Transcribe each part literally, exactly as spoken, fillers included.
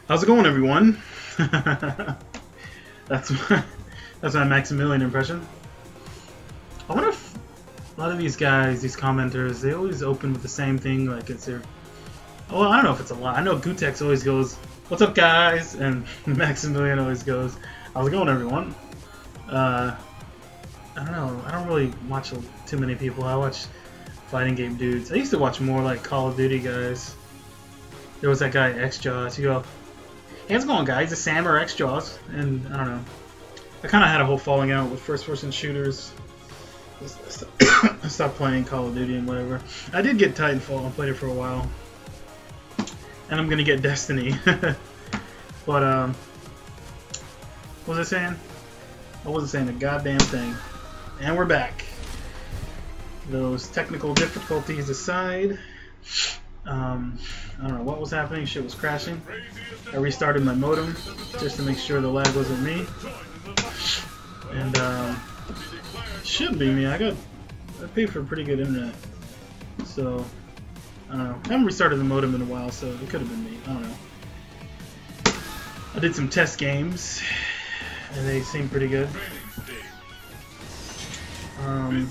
How's it going, everyone? that's my that's my Maximilian impression. I wonder if a lot of these guys, these commenters, they always open with the same thing, like it's their. Well, I don't know if it's a lot. I know Gutex always goes, "What's up, guys?" and Maximilian always goes, "How's it going, everyone?" Uh, I don't know. I don't really watch too many people. I watch fighting game dudes. I used to watch more like Call of Duty guys. There was that guy XJaws. You go, "Hey, how's it going, guys? It's Sam or XJaws," and I don't know. I kind of had a whole falling out with first-person shooters. I stopped playing Call of Duty and whatever. I did get Titanfall. I played it for a while, and I'm gonna get Destiny. But um, what was I saying? I wasn't saying a goddamn thing. And we're back. Those technical difficulties aside, um, I don't know what was happening. Shit was crashing. I restarted my modem just to make sure the lag wasn't me. And um, shouldn't be me. I got I paid for pretty good internet, so I don't know. I haven't restarted the modem in a while, so it could have been me. I don't know. I did some test games, and they seemed pretty good. Um,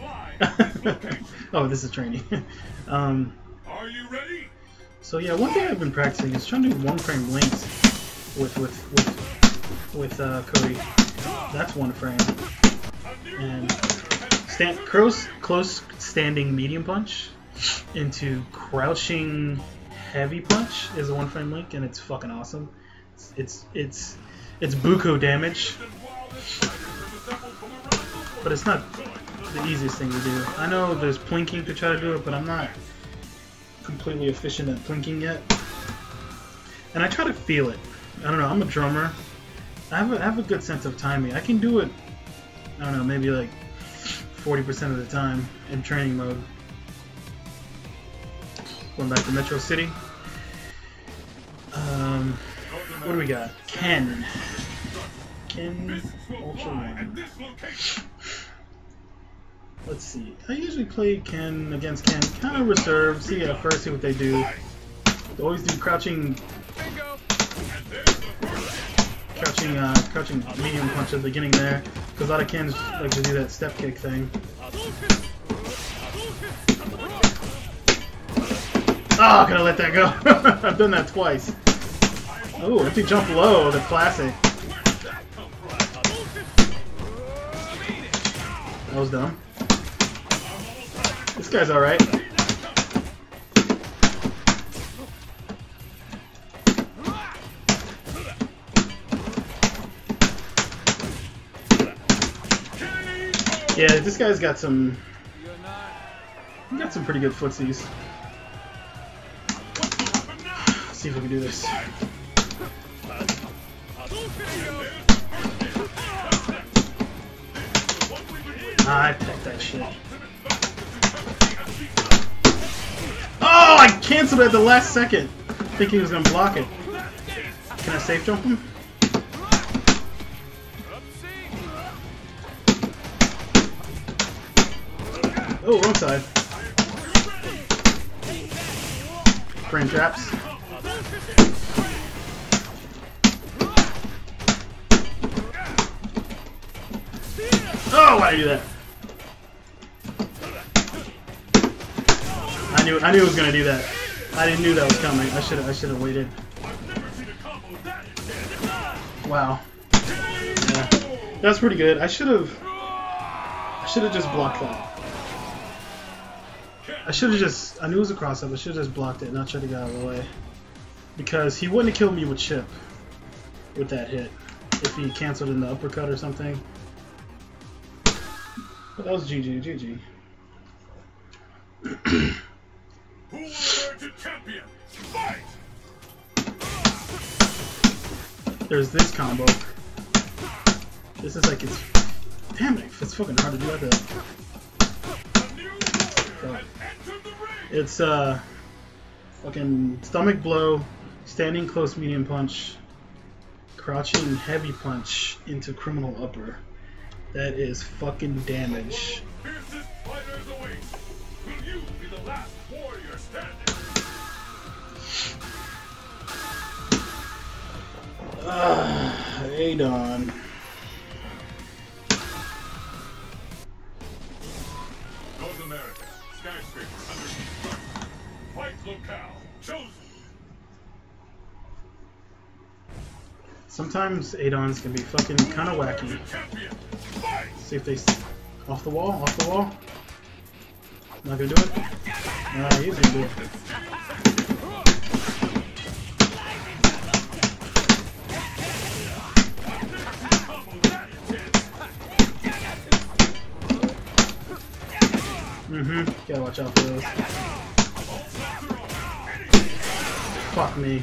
oh, this is training. um, Are you ready? So yeah, one thing I've been practicing is trying to do one frame links with with with with uh, Cody. That's one frame. And stand close close standing medium punch into crouching heavy punch is a one frame link, and it's fucking awesome. It's it's it's, it's buku damage. But it's not the easiest thing to do. I know there's plinking to try to do it, but I'm not completely efficient at plinking yet. And I try to feel it. I don't know, I'm a drummer. I have a, I have a good sense of timing. I can do it, I don't know, maybe like forty percent of the time in training mode. Going back to Metro City. Um, what do we got? Ken. Ken Ultra One. Let's see. I usually play Ken against Ken, kind of reserved. See at first, see what they do. They always do crouching, crouching, uh, crouching medium punch at the beginning there, because a lot of Kens like to do that step kick thing. Oh, gotta let that go. I've done that twice. Oh, if you jump low, the classic. That was dumb. This guy's alright. Yeah, this guy's got some got some pretty good footsies. Let's see if we can do this. I picked that shit. Oh, I canceled it at the last second, thinking he was gonna block it. Can I safe jump him? Oh, wrong side. Frame traps. Oh, why'd I do that? I knew I knew it was gonna do that. I didn't knew that was coming. I should I should have waited. Wow. Yeah. That's pretty good. I should have I should have just blocked that. I should have just I knew it was a cross up, I should have just blocked it and not tried to get out of the way. Because he wouldn't have killed me with chip with that hit. If he canceled in the uppercut or something. But that was G G, G G. Who will emerge a champion? Fight! There's this combo. This is like it's. Damn it! It's fucking hard to do that. So, it's uh, fucking stomach blow, standing close medium punch, crouching heavy punch into criminal upper. That is fucking damage. Fiercest fighters await. Will you be the last warrior standing? Uh, Adon. North America, skyscraper under construction. Fight locale chosen. Sometimes Adons can be fucking kind of wacky. See if they off the wall, off the wall. Not gonna do it. Nah, he's gonna do it. Mm-hmm. Gotta watch out for those. Fuck me.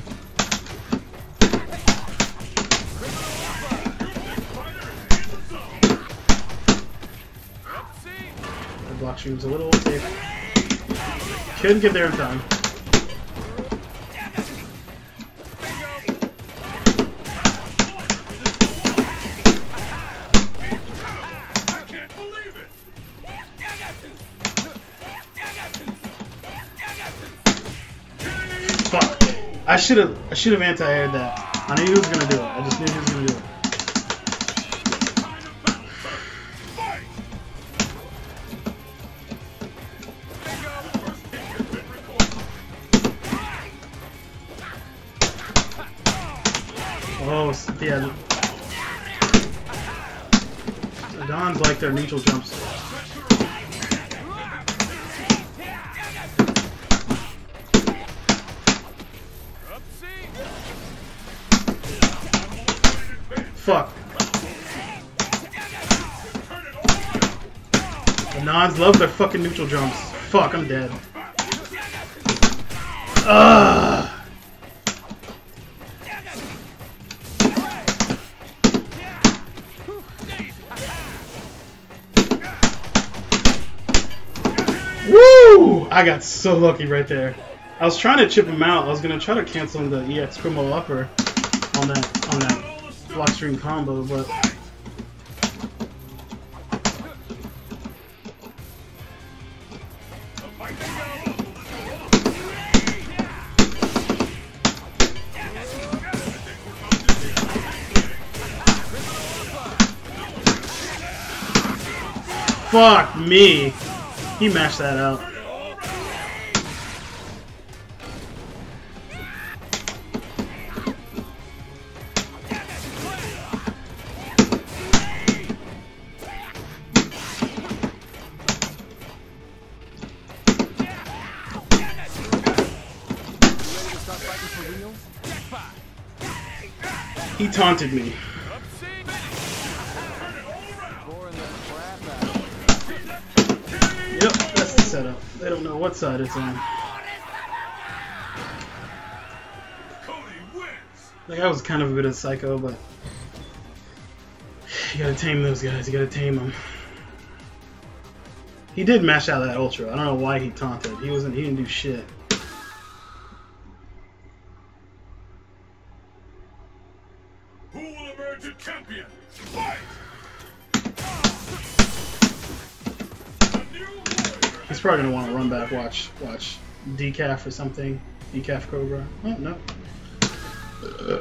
The block stream's a little safe. Couldn't get there in time. Fuck. I should have I should have anti-aired that. I knew he was gonna do it. I just knew he was gonna do it. Oh, yeah. The Dons like their neutral jumps. Fuck. The Nons love their fucking neutral jumps. Fuck, I'm dead. Ugh. Woo! I got so lucky right there. I was trying to chip him out. I was gonna try to cancel the E X Primo upper on that on that block stream combo, but fuck me. He mashed that out. He taunted me. Yep, that's the setup. They don't know what side it's on. Like, I was kind of a bit of a psycho, but you gotta tame those guys. You gotta tame them. He did mash out that ultra. I don't know why he taunted. He wasn't. He didn't do shit. Who will emerge a champion? Fight! He's probably gonna want to run back. Watch, watch. Decaf or something. Decaf Cobra. Oh no. Uh.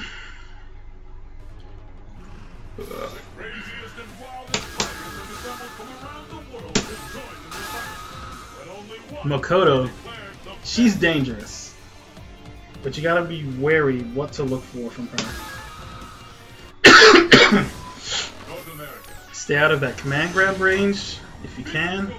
Makoto, she's dangerous, but you gotta be wary what to look for from her. Stay out of that command grab range if you can.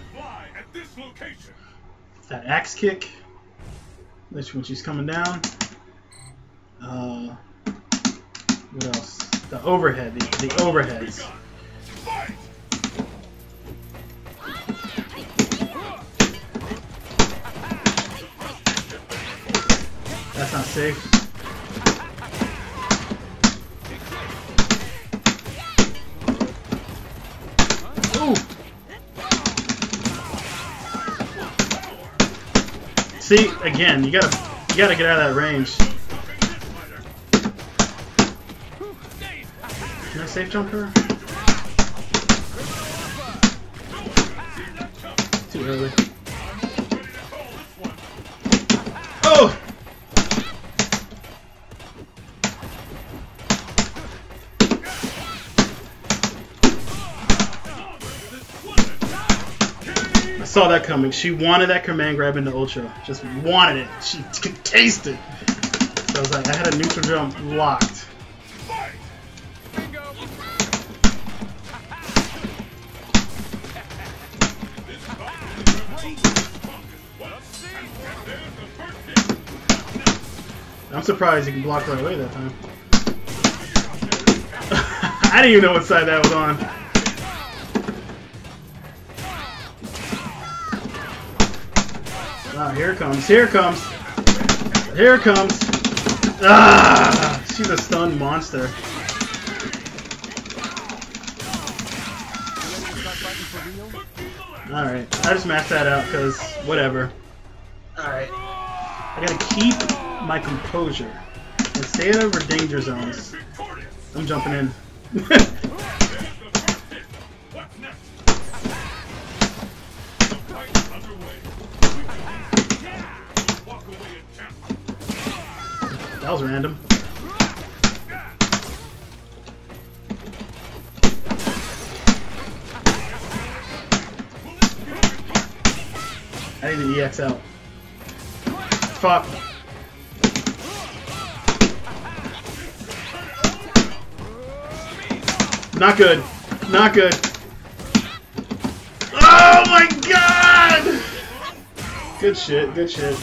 That axe kick, which when she's coming down. Uh, what else? The overhead, the, the overheads. That's not safe. Ooh. See, again, you gotta you gotta get out of that range. Can I safe jump her? Too early. Oh! saw that coming. She wanted that command grab into Ultra. Just wanted it. She could taste it. So I was like, I had a neutral jump locked. I'm surprised you can block right away that time. I didn't even know what side that was on. Ah, here it comes, here it comes. Here it comes. Ah, she's a stunned monster. Alright, I just maxed that out because whatever. Alright. I gotta keep my composure and stay over danger zones. I'm jumping in. That was random. I need to E X out. Fuck. Not good. Not good. Oh my god! Good shit, good shit.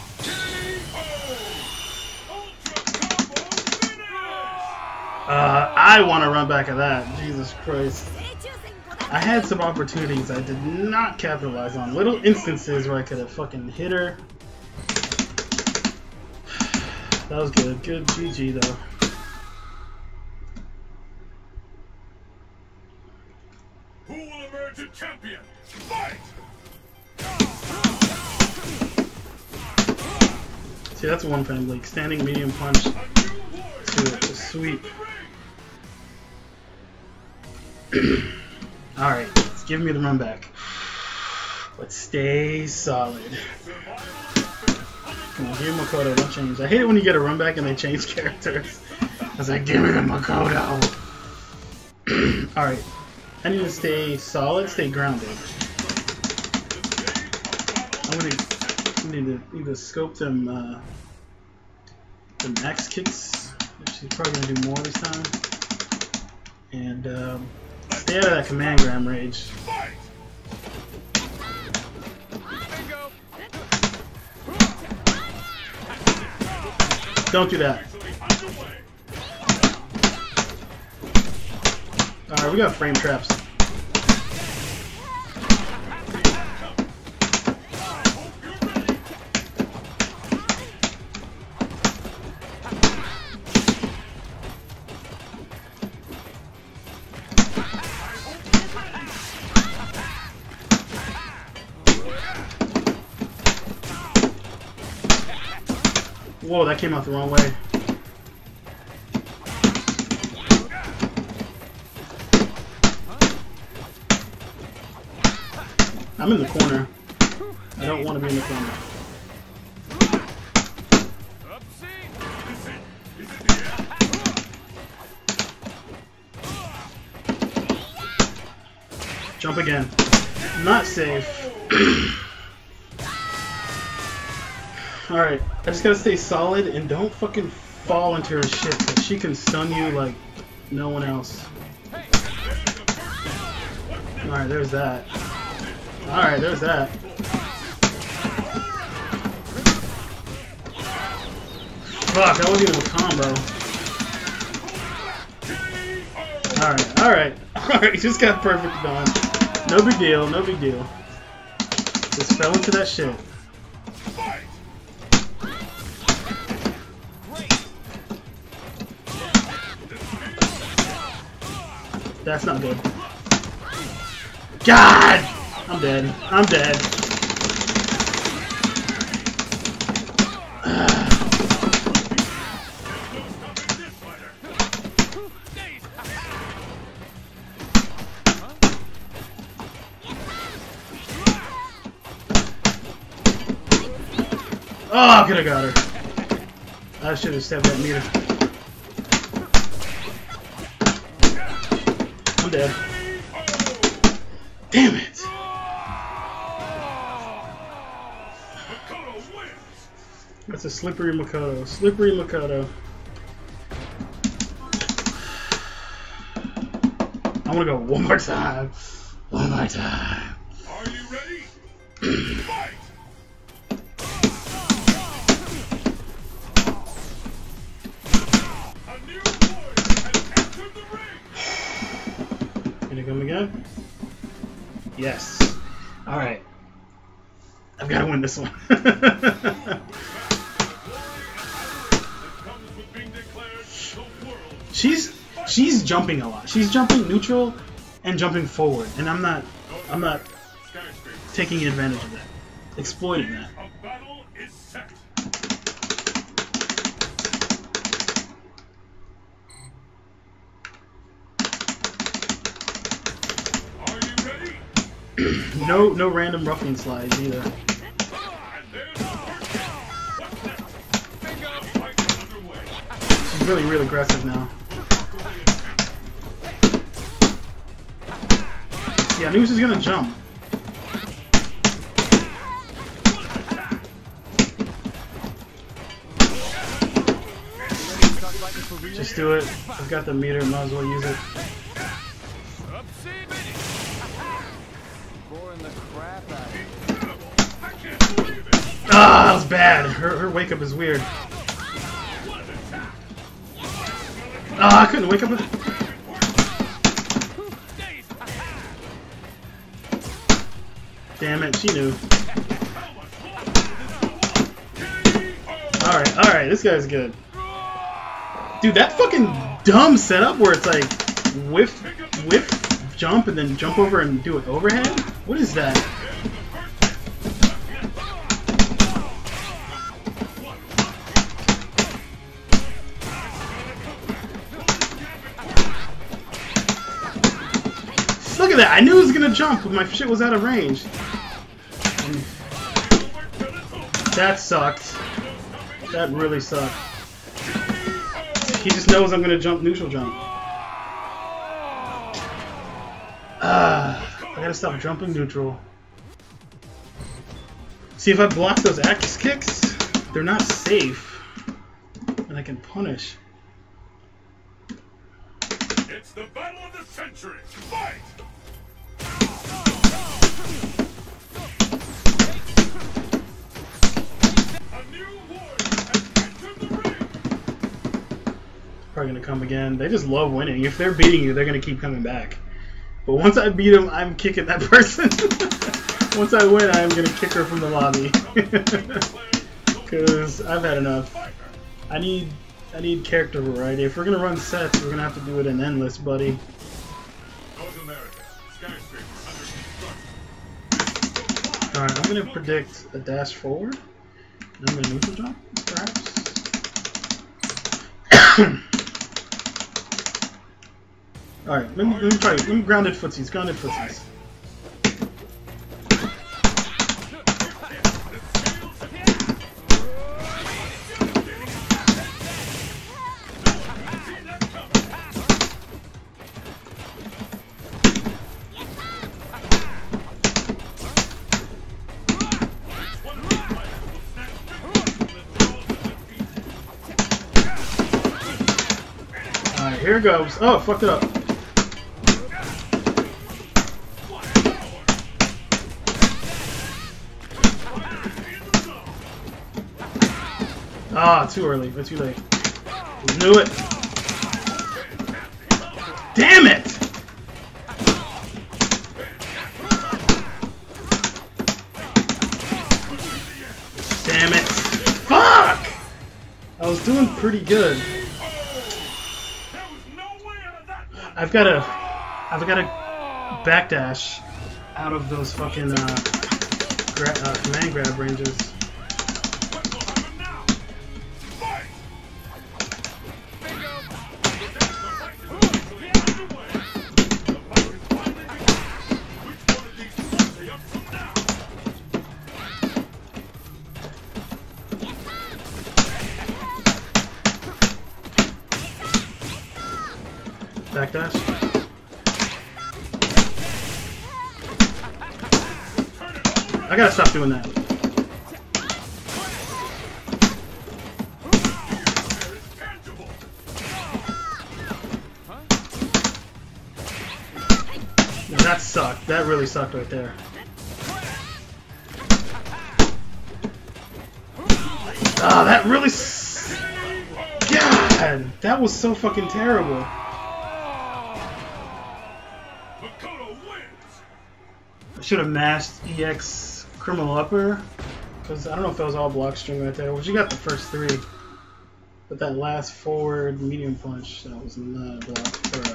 Uh, I want to run back at that. Jesus Christ. I had some opportunities I did not capitalize on. Little instances where I could have fucking hit her. That was good. Good G G though. Who will emerge a champion? Fight! See, that's one frame leak. Standing medium punch to to sweep. Alright, it's giving me the run back. But stay solid. Come on, give me Makoto, don't change. I hate it when you get a run back and they change characters. I was like, give me the Makoto. Alright. I need to stay solid, stay grounded. I'm gonna need to need to scope them uh the max kicks. She's probably gonna do more this time. And um stay out of that command gram rage. Don't do that. Alright, we got frame traps. Whoa, that came out the wrong way. I'm in the corner. I don't want to be in the corner. Jump again. Not safe. Alright, I just gotta stay solid and don't fucking fall into her shit, because she can stun you like no one else. Alright, there's that. Alright, there's that. Fuck, that wasn't even a combo. Alright, alright. Alright, just got perfect done. No big deal, no big deal. Just fell into that shit. That's not good. God! I'm dead. I'm dead. Oh, I could have got her. I should have stabbed that meter. I'm dead. Damn it. That's a slippery Makoto. Slippery Makoto. I want to go one more time. One more time. Are you ready? Fight! A new warrior has entered the ring! Gonna come again? Yes. Alright. I've got to win this one. she's she's jumping a lot. She's jumping neutral and jumping forward, and I'm not I'm not taking advantage of that, exploiting that. A battle is set. Are you ready? no no random roughing slides either. She's really real aggressive now. Yeah, I knew she was gonna jump. Just do it. I've got the meter, might as well use it. Ah, that was bad. Her, her wake up is weird. Ah, I couldn't wake up with. Damn it, she knew. Alright, alright, this guy's good. Dude, that fucking dumb setup where it's like whiff, whiff, jump, and then jump over and do it overhead? What is that? Look at that! I knew it was gonna jump, but my shit was out of range. That sucked. That really sucked. He just knows I'm gonna jump neutral jump. Ah, I gotta stop jumping neutral. See, if I block those axe kicks, they're not safe, and I can punish. It's the battle of the century. Fight! Probably gonna come again. They just love winning. If they're beating you, they're gonna keep coming back. But once I beat them, I'm kicking that person. Once I win, I'm gonna kick her from the lobby. Cause I've had enough. I need I need character variety. If we're gonna run sets, we're gonna have to do it in endless, buddy. Alright, I'm gonna predict a dash forward. And I'm gonna neutral jump, perhaps. Alright, let me, let me try it. Let me grounded footsies, grounded footsies. Alright, here it goes. Oh, fucked it up. Ah, too early, but too late. Knew it. Damn it! Damn it! Fuck! I was doing pretty good. I've got to, I've got to backdash out of those fucking uh, gra uh, command grab ranges. Backdash. I gotta stop doing that. sucked. That really sucked right there. Ah, that really. S God, that was so fucking terrible. I should have mashed E X Criminal Upper, because I don't know if that was all block string right there. Well, you got the first three, but that last forward medium punch, that was not a block. Or a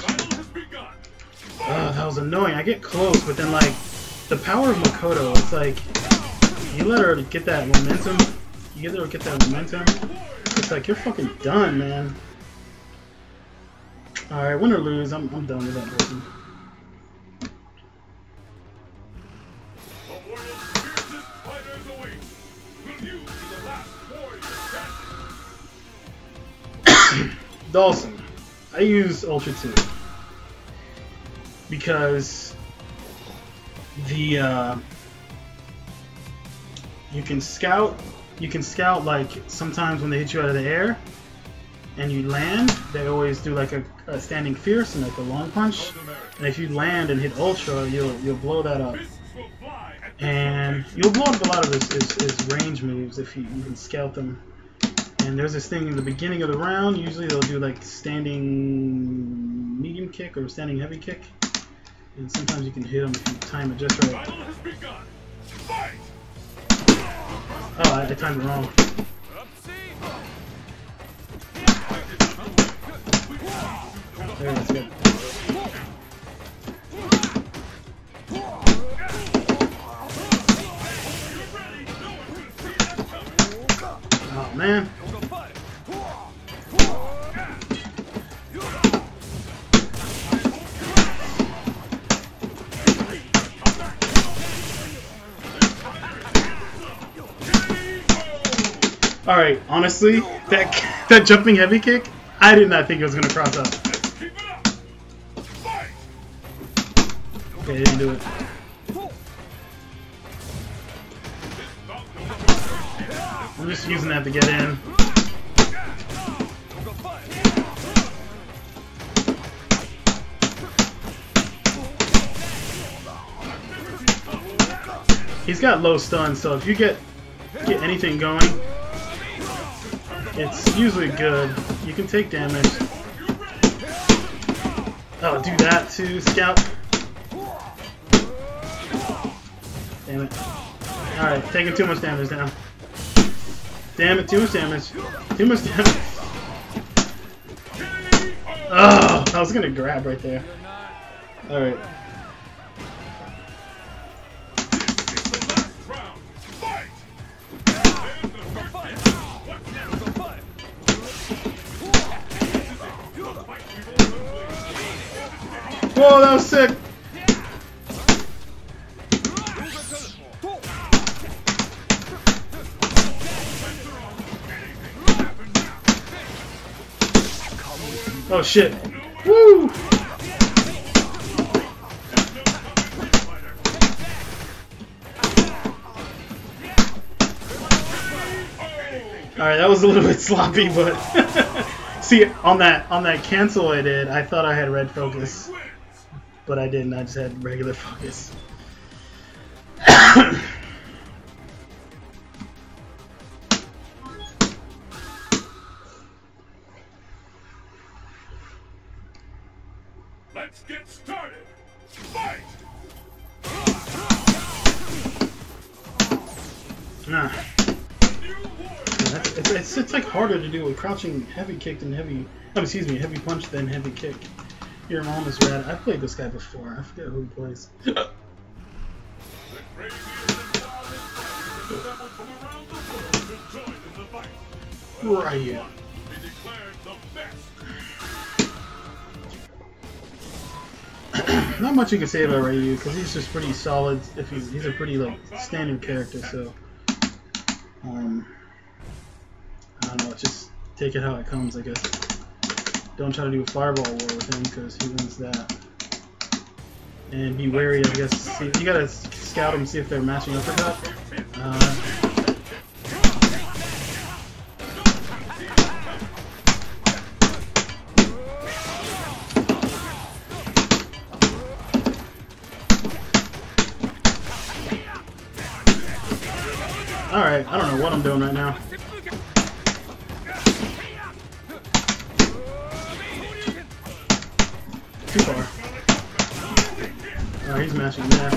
uh, that was annoying. I get close, but then like the power of Makoto, it's like you let her get that momentum. You let her get that momentum. It's like you're fucking done, man. All right, win or lose, I'm I'm done with that person. Dawson, I use Ultra two because the uh, you can scout. You can scout like sometimes when they hit you out of the air and you land, they always do like a, a standing fierce and like a long punch. And if you land and hit Ultra, you'll you'll blow that up. And you'll blow up a lot of his, his, his range moves if you, you can scout them. And there's this thing in the beginning of the round, usually they'll do like standing medium kick or standing heavy kick. And sometimes you can hit them if you time it just right. Oh, I, I timed it wrong. There, that's good. Oh, man. Alright, honestly, that that jumping heavy kick, I did not think it was going to cross up. Okay, I didn't do it. I'm just using that to get in. He's got low stun, so if you get get anything going, it's usually good. You can take damage. Oh, do that too, Scout. Damn it. Alright, taking too much damage now. Damn it, too much damage. Too much damage. Oh, I was gonna grab right there. Alright. Whoa, that was sick! Oh shit! Woo! Alright, that was a little bit sloppy, but see, on that on that cancel I did, I thought I had red focus. But I didn't, I just had regular focus. Let's get started. Fight! Nah. That's, it's, it's, it's like harder to do a crouching heavy kick than heavy, oh, excuse me, heavy punch than heavy kick. Your mom is rad. I've played this guy before. I forget who he plays. Right. Not much you can say about Ryu because he's just pretty solid. If he's he's a pretty like standard character, so um, I don't know. Just take it how it comes, I guess. Don't try to do a fireball war with him because he wins that. And be wary, I guess. See, you gotta scout them, see if they're matching up or not. Uh, Alright, I don't know what I'm doing right now. Too far. Oh, he's mashing there.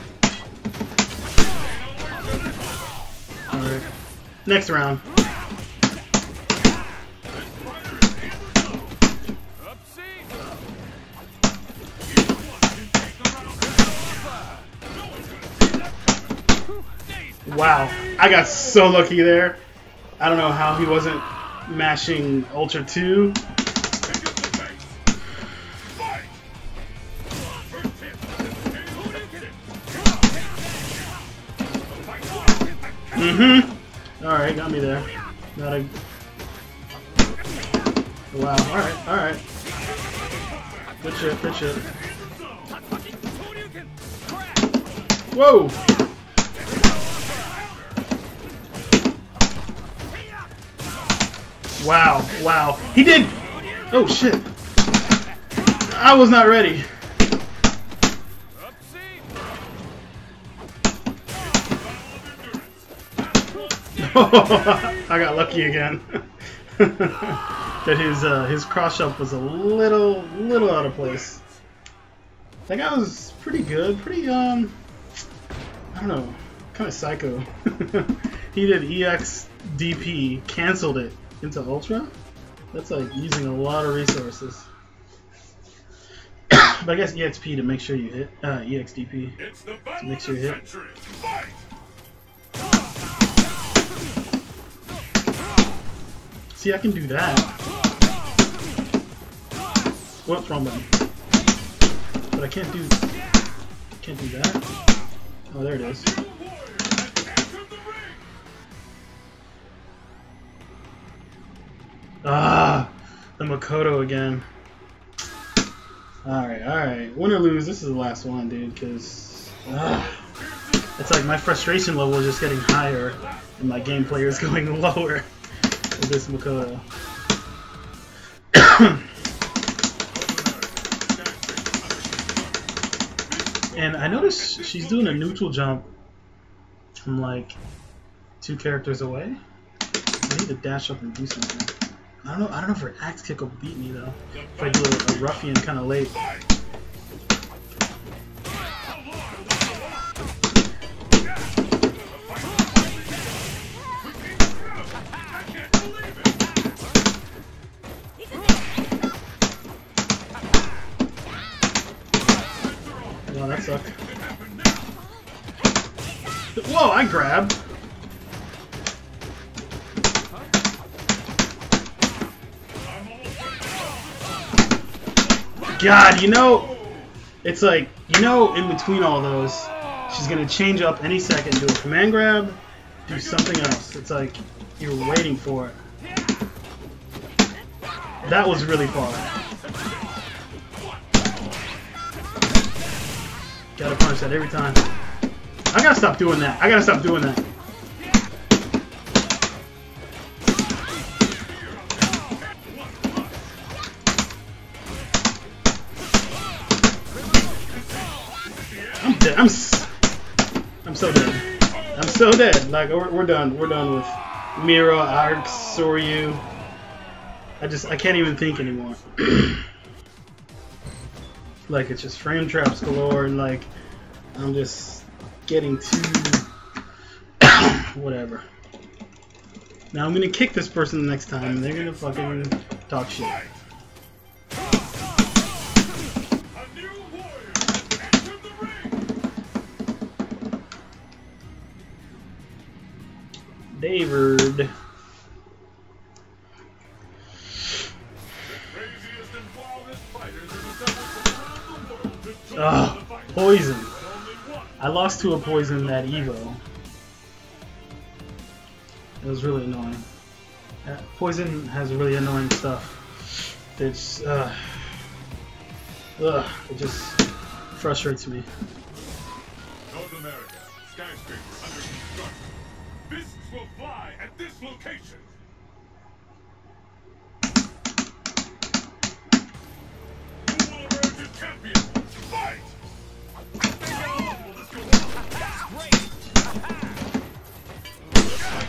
Alright. Next round. Wow, I got so lucky there. I don't know how he wasn't mashing Ultra two. Mm-hmm. Alright, got me there. Not a... Wow, alright, alright. Good shit, good shit. Whoa! Wow, wow. He did! Oh shit. I was not ready. I got lucky again. That his uh, his cross up was a little little out of place. That guy was pretty good, pretty um I don't know, kind of psycho. He did E X D P, canceled it into Ultra. That's like using a lot of resources. But I guess E X P to make sure you hit. Uh, E X D P to make sure you hit. See, I can do that. What's wrong button? But I can't do. Can't do that. Oh, there it is. Ah, the Makoto again. Alright, alright. Win or lose, this is the last one, dude, because uh, it's like my frustration level is just getting higher and my gameplay is going lower with this Makoto. And I noticed she's doing a neutral jump from like two characters away. I need to dash up and do something. I don't know. I don't know if her axe kick will beat me though. If I do a, a ruffian kind of late. Wow, that sucked. Whoa! I grabbed. God, you know, it's like, you know, in between all those, she's going to change up any second, do a command grab, do something else. It's like, you're waiting for it. That was really far. Gotta punish that every time. I gotta stop doing that. I gotta stop doing that. I'm s I'm so dead. I'm so dead. Like we're, we're done. We're done with Mira, Arx, Soryu. I just I can't even think anymore. Like it's just frame traps galore, and like I'm just getting too whatever. Now I'm gonna kick this person the next time, and they're gonna fucking talk shit. David. Ugh, poison. I lost to a poison that Evo. It was really annoying. Uh, poison has really annoying stuff. It's uh, ugh, it just frustrates me. North America, skyscraper under construction. Fists will fly at this location. Who will emerge as champion? Fight! Oh, let's go. That's great.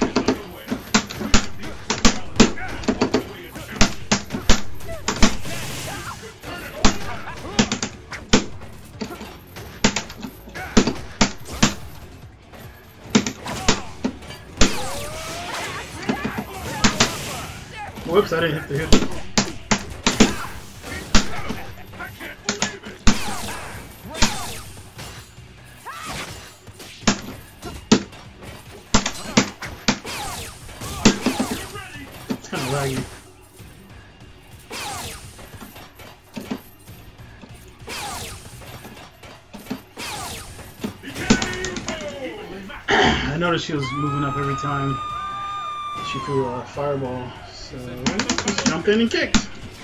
Whoops, I didn't hit the hit. It's kind of laggy. I noticed she was moving up every time she threw a fireball, so just jumped in and kicked.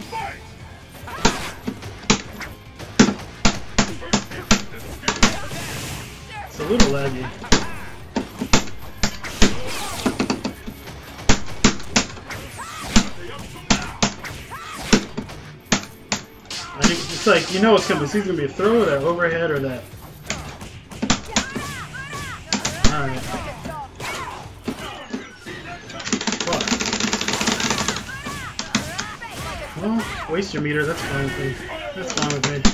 It's a little laggy. I think it's like, you know what's coming. It's either gonna be a throw, or that overhead, or that. Alright. Well, waste your meter, that's fine with me. That's fine with me.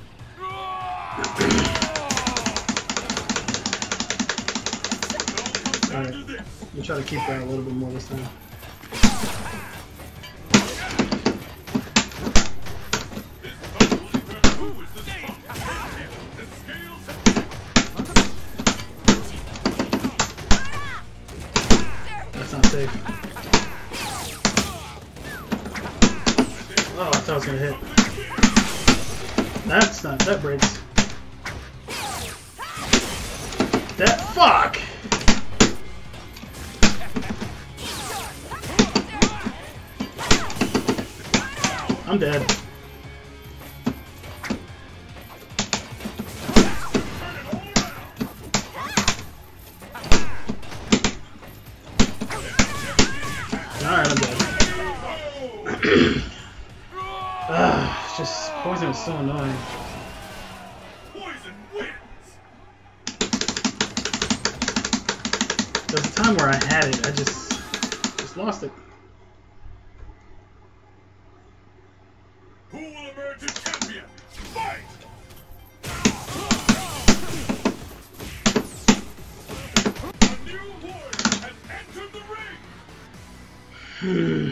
Alright, we'll try to keep that a little bit more this time. That's not safe. Oh, I thought I was gonna hit. That's not, that breaks. That, fuck! I'm dead. Alright, I'm dead. Ah, it's just poison is so annoying. Poison wins. There was a time where I had it, I just just lost it. Who will emerge as champion? Fight! A new warrior has entered the ring. Hmm.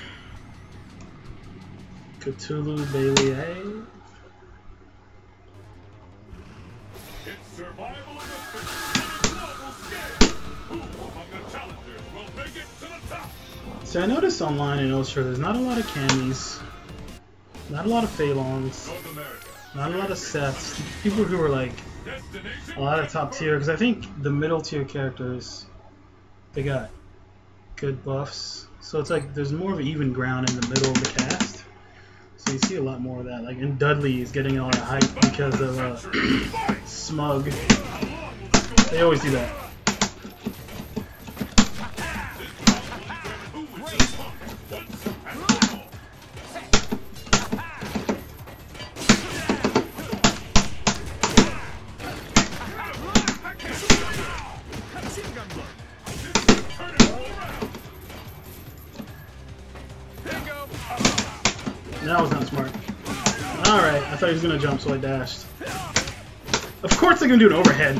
Cthulhu Bailey, eh? It's survival in the field on a global scale. Who among the challengers will make it to the top? So I noticed online in Ultra there's not a lot of camis, not a lot of Phalons, North America. not a lot of Seths. People who are like Destination. a lot of top tier, because I think the middle tier characters, they got good buffs. So it's like there's more of an even ground in the middle of the cast. So you see a lot more of that. Like, and Dudley is getting a lot of hype because of uh, Smug. They always do that. That was not smart. Alright, I thought he was gonna jump, so I dashed. Of course they're gonna do an overhead.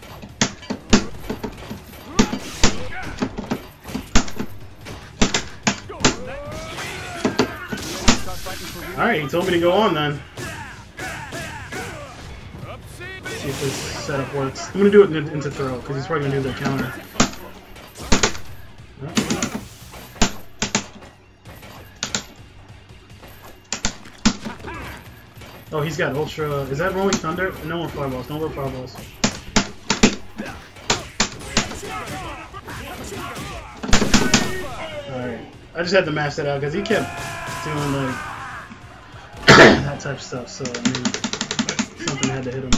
Alright, he told me to go on then. See if this setup works. I'm gonna do it into throw, because he's probably gonna do the counter. Oh, he's got Ultra. Is that Rolling Thunder? No more fireballs. No more fireballs. Alright. I just had to mash that out because he kept doing like that type of stuff, so I mean, something had to hit him.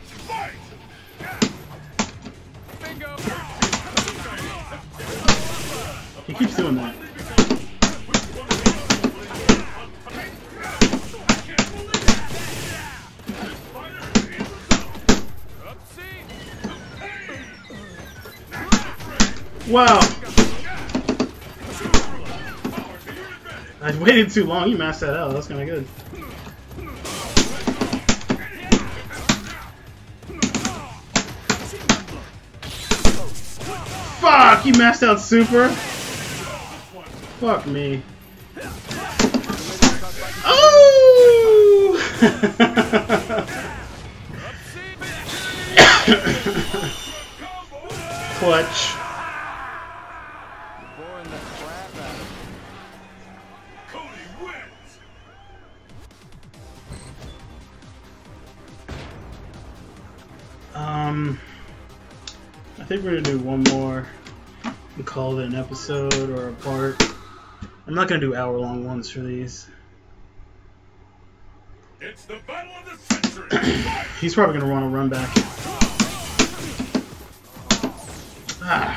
He keeps doing that. Wow! I waited too long. You mashed that out. That's kind of good. Fuck! You mashed out super? Fuck me. Oh! Clutch. Um, I think we're gonna do one more and call it an episode or a part. I'm not gonna do hour-long ones for these. It's the battle of the century. He's probably gonna want to run back. Ah.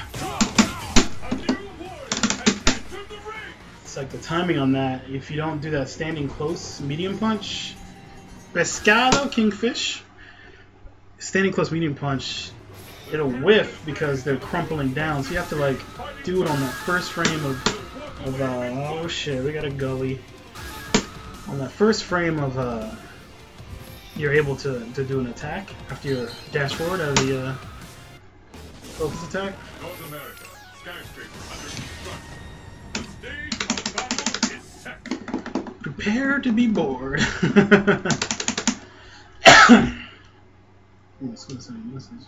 It's like the timing on that. If you don't do that standing close medium punch, pescado, kingfish, standing close medium punch, it'll whiff because they're crumpling down. So you have to like do it on that first frame of, of uh, oh shit, we got a gully. On that first frame of uh, you're able to, to do an attack after your dash forward out of the uh, focus attack. North America, skyscraper under construction. The stage of battle is set. Prepare to be bored. Let's go send a message.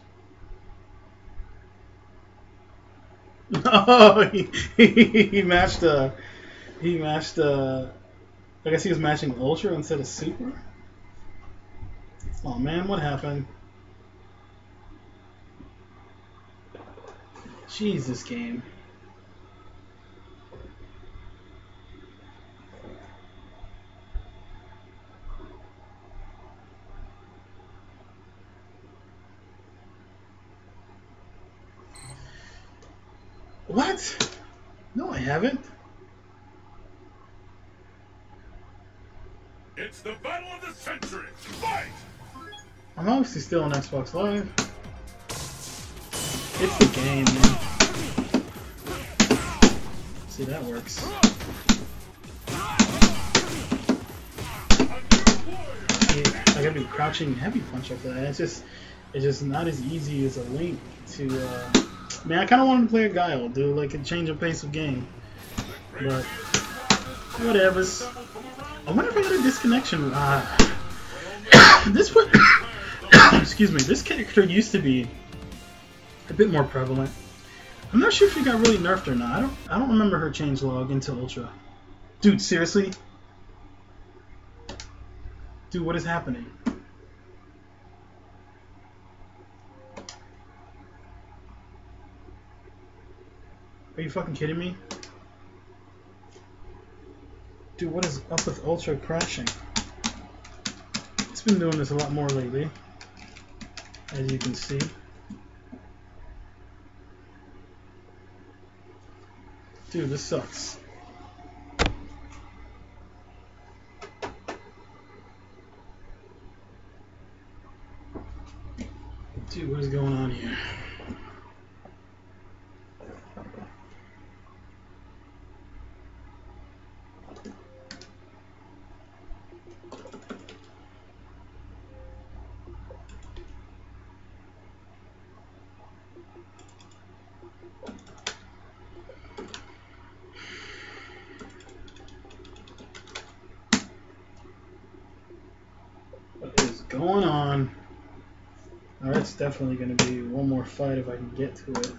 Oh, he, he, he matched uh he matched uh I guess he was matching Ultra instead of Super. Oh man, what happened? Jeez, this game. What? No, I haven't. It's the battle of the century. Fight! I'm obviously still on Xbox Live. It's the game, man. See, that works. Yeah, I gotta do crouching heavy punch after that. It's just, it's just not as easy as a Link to. Uh, man, I kind of wanted to play a Guile, do like a change of pace of game, but whatever's. I wonder if I got a disconnection. Uh, this one, excuse me. This character used to be a bit more prevalent. I'm not sure if she got really nerfed or not. I don't. I don't remember her changelog into Ultra. Dude, seriously? Dude, what is happening? Are you fucking kidding me? Dude, what is up with Ultra crashing? It's been doing this a lot more lately, as you can see. Dude, this sucks. Dude, what is going on here? What is going on? Now that's definitely going to be one more fight if I can get to it.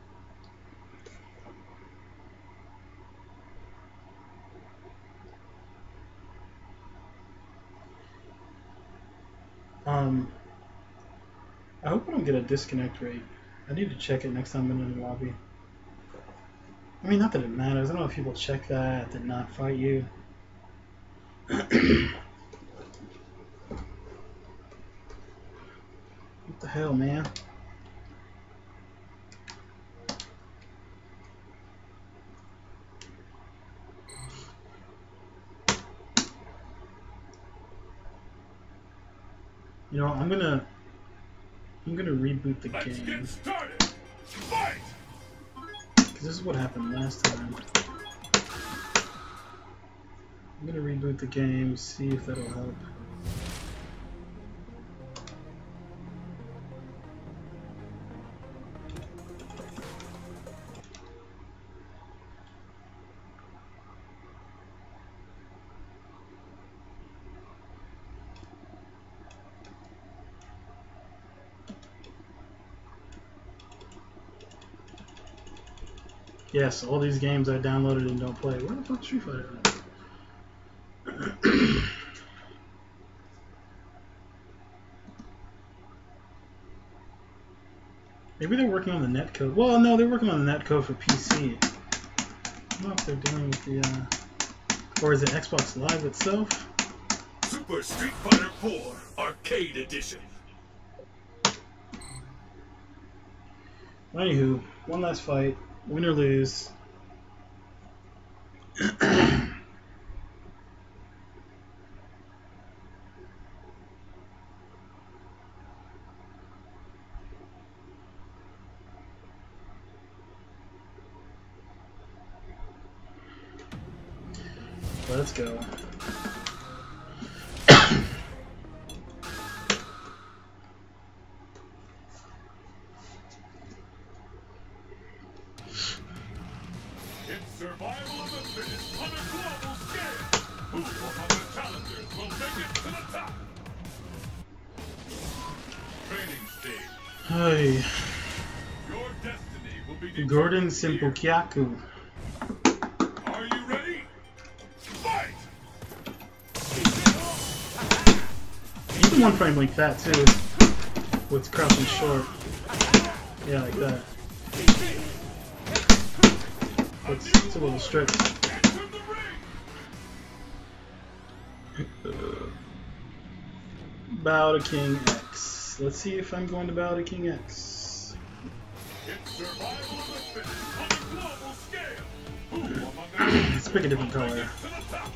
Um, I hope I don't get a disconnect rate. I need to check it next time I'm in the lobby. I mean, not that it matters. I don't know if people check that, did not fight you. What the hell, man? You know, I'm gonna, I'm gonna reboot the Let's game. get started. Fight! Because this is what happened last time. I'm gonna reboot the game, see if that'll help. Yes, all these games I downloaded and don't play. Where the fuck is Street Fighter at? Maybe they're working on the netcode. Well, no, they're working on the netcode for P C. I don't know if they're dealing with the, uh... or is it Xbox Live itself? Super Street Fighter four Arcade Edition. Anywho, one last fight. Win or lose. Let's go. It's survival of the fittest on a global scale. Who among the challengers will make it to the top? Training stage. Hey. Your destiny will be determined Gordon here. Simpukyaku. Are you ready? Fight! Even one frame like that too, with crouching short. Yeah, like that. It's, it's a little strict. Enter the ring! Bow to King X. Let's see if I'm going to bow to King X. It's survival of the fittest on a global scale. Who among the Let's pick a different will make color. it to the top?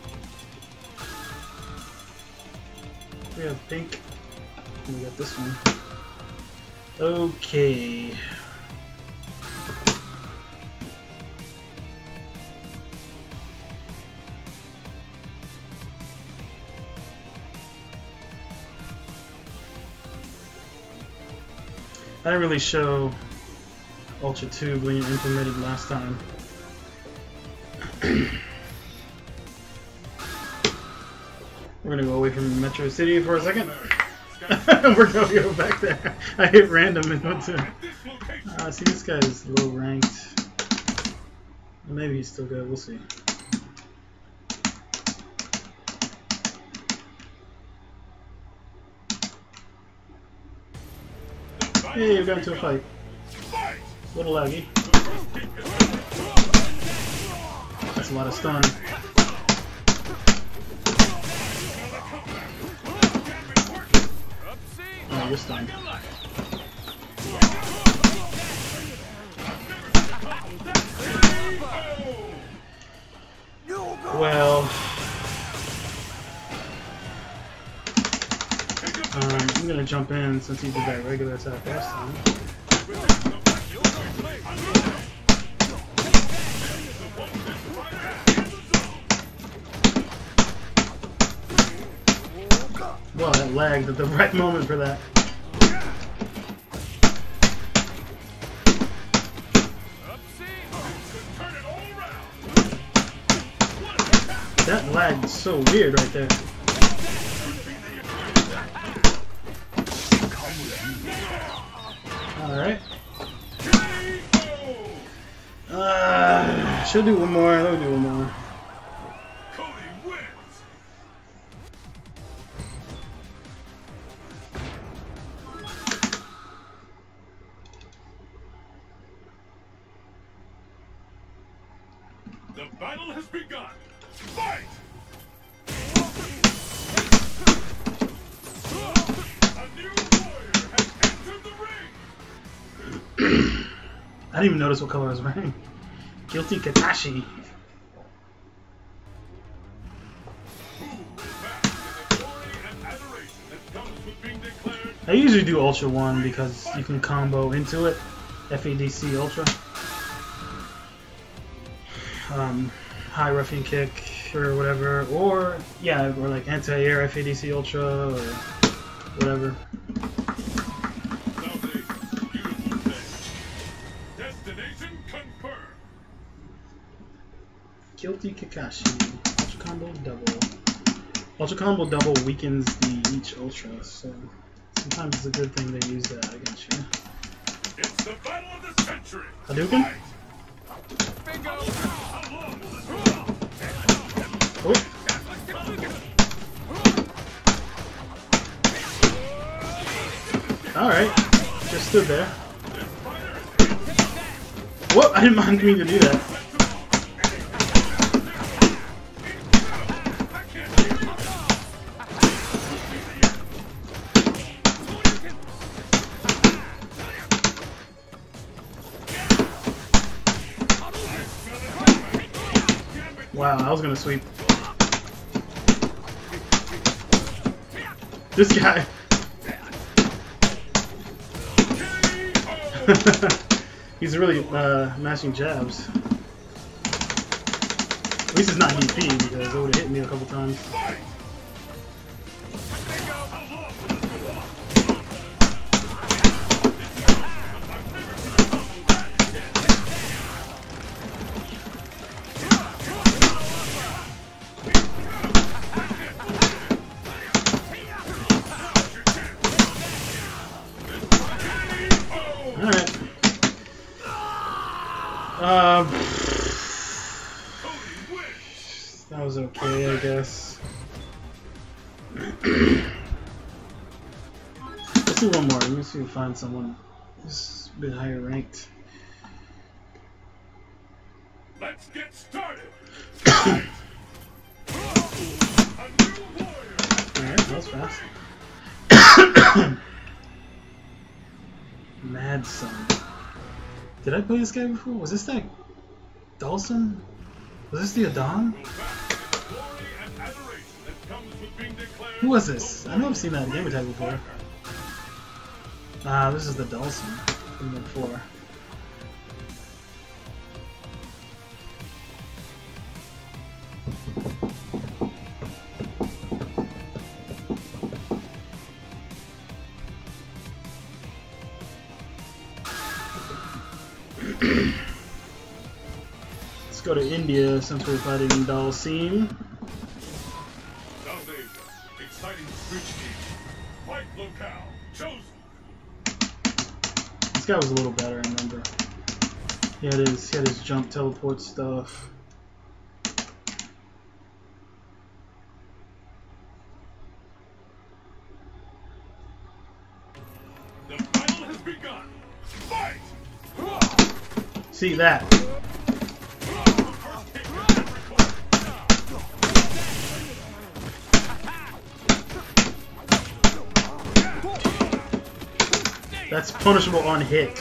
We have pink. And we got this one. Okay. I didn't really show Ultra two being implemented last time. We're gonna go away from Metro City for a second. We're gonna go back there. I hit random and went to. Uh, see, this guy is low ranked. Maybe he's still good. We'll see. Hey, we got into a fight. A little laggy. That's a lot of stun. Oh, you're stunned. Well, um, I'm gonna jump in since he did that regular attack last time. Well, that lagged at the right moment for that. That lagged so weird right there. Alright. Uh, she'll do one more. They'll do one more. The battle has begun. Fight! A new warrior has entered the ring. I didn't even notice what color I was wearing. Guilty Katashi. Who will bask in the glory and adoration that comes with being declared? I usually do Ultra one because you can combo into it. F A D C Ultra. Um, high ruffian kick or whatever, or yeah, or like anti-air F A D C Ultra or whatever. Nowadays, beautiful day. Destination confirmed. Guilty Kakashi. Ultra combo double. Ultra combo double weakens the each Ultra, so sometimes it's a good thing they use that against you. It's the battle of the century. Hadouken? Fight! Oh. Alright. Just stood there. Whoa! I didn't mind me to do that. Wow, I was gonna sweep. This guy. He's really uh, mashing jabs. At least it's not D P because it would have hit me a couple times. Um, that was okay, I guess. Let's do one more. Let me see if we find someone who's a bit higher ranked. Let's get started. Alright, that was fast. Mad Sun. Did I play this guy before? Was this that Dawson? Was this the Adon? Who was this? I know I've seen that in gamer tag before. Ah, this is the Dawson from the four. Let's go to India since we're fighting Dalsim. South Asia, exciting switch game. Fight locale chosen. This guy was a little better, I remember. He had his, he had his jump teleport stuff. The battle has begun. Fight! See that? That's punishable on hit.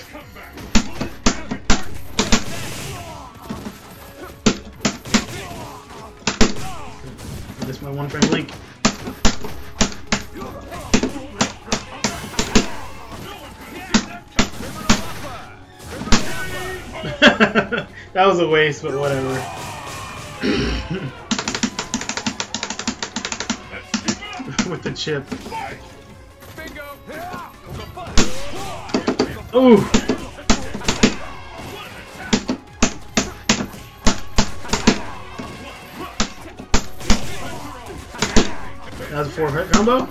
This is my one friend Link. That was a waste, but whatever. With the chip. Ooh! That was a four hit combo.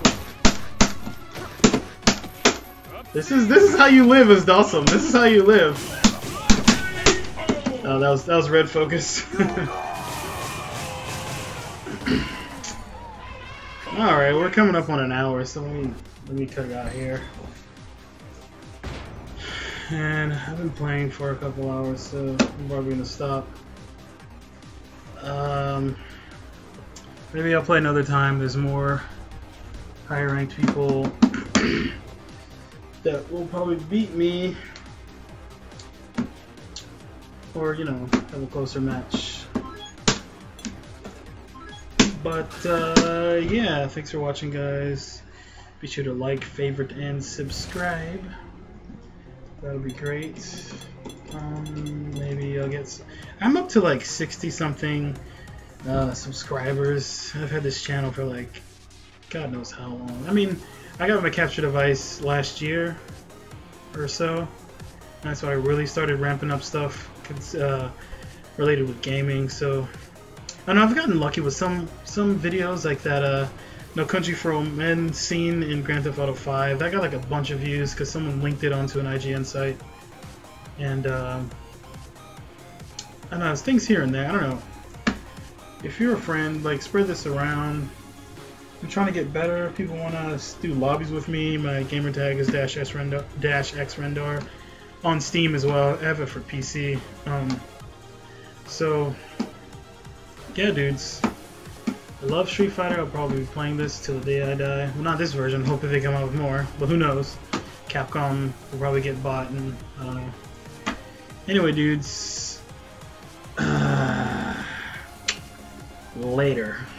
This is this is how you live as Dawson. This is how you live. Oh, that was that was red focus. All right, we're coming up on an hour, so let me let me cut it out here. And I've been playing for a couple hours, so I'm probably gonna stop. Um, maybe I'll play another time. There's more higher ranked people that will probably beat me, or you know, have a closer match. But uh, yeah, thanks for watching, guys. Be sure to like, favorite, and subscribe. That would be great. Um, maybe I'll get. S I'm up to like sixty something uh, subscribers. I've had this channel for like God knows how long. I mean, I got my capture device last year or so. That's why I really started ramping up stuff uh, related with gaming. So I know I've gotten lucky with some some videos like that. Uh, No Country for Old Men scene in Grand Theft Auto five. That got like a bunch of views because someone linked it onto an I G N site. And uh, I don't know, there's things here and there. I don't know. If you're a friend, like, spread this around. I'm trying to get better. If people want to do lobbies with me, my gamer tag is DashxRendar, DashxRendar on Steam as well. I have it for P C. Um, so, yeah, dudes. I love Street Fighter. I'll probably be playing this till the day I die. Well, not this version. Hopefully they come out with more. But who knows? Capcom will probably get bought, and I don't know. Anyway, dudes. Uh, later.